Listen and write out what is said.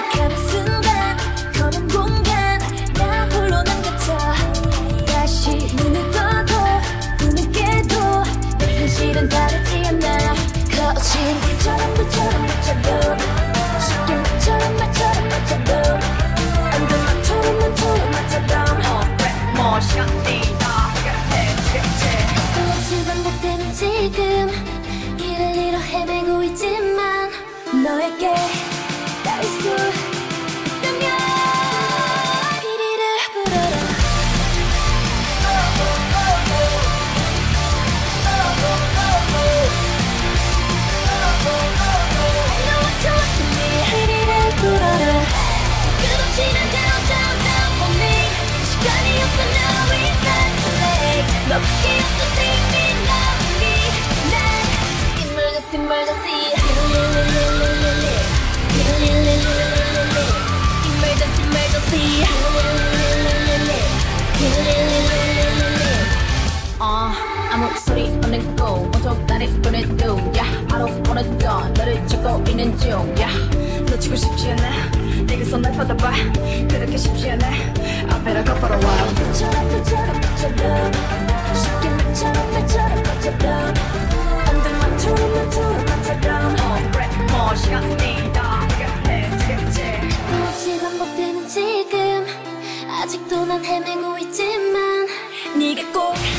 가는 순간 검은 공간 나 홀로 남겨져 다시 눈을 떠도 꿈을 깨도 내 현실은 다르지 않아 거친 불처럼 불처럼 불처럼 쉽게 말처럼 말처럼 말처럼 안 돼 말처럼 말처럼 말처럼 뭐 시간이다 또 다시 반복되는 지금 길을 잃어 헤매고 있지만 너에게 닿을 수 있다면 피리를 불어라 I know what you want from me 피리를 불어라 끝없이 난 down down down for me 시간이 없어 now it's not too late 너밖에 없어 see me love me 난 emergency emergency 아무 소리 없는 꿈 온통 나를 보내도 I don't wanna go 너를 찾고 있는 중 놓치고 싶지 않아 내게서 날 받아봐 그렇게 쉽지 않아 I better go for a while 불처럼 불처럼 불처럼 쉽게 말처럼 말처럼 말처럼 안 돼 말처럼 말처럼 말처럼 뭐 시간이다 또다시 반복되는 지금 아직도 난 헤매고 있지만 네가 꼭